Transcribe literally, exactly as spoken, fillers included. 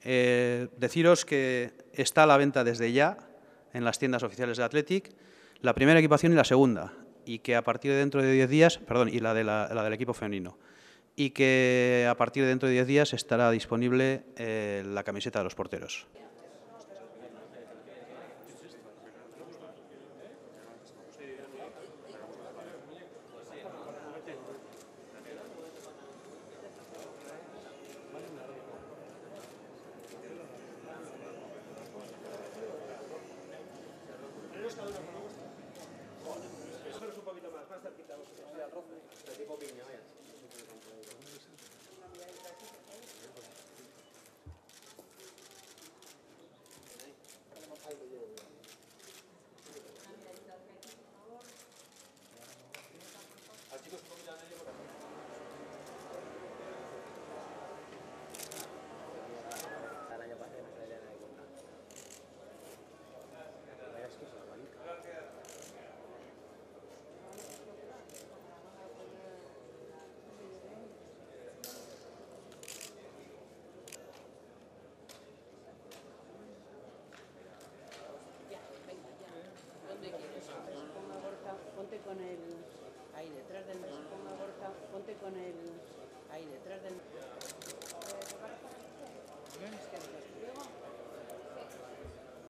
Eh, deciros que está a la venta desde ya en las tiendas oficiales de Athletic la primera equipación y la segunda, y que a partir de dentro de diez días, perdón, y la, de la, la del equipo femenino, y que a partir de dentro de diez días estará disponible eh, la camiseta de los porteros. Ponte con el ahí detrás del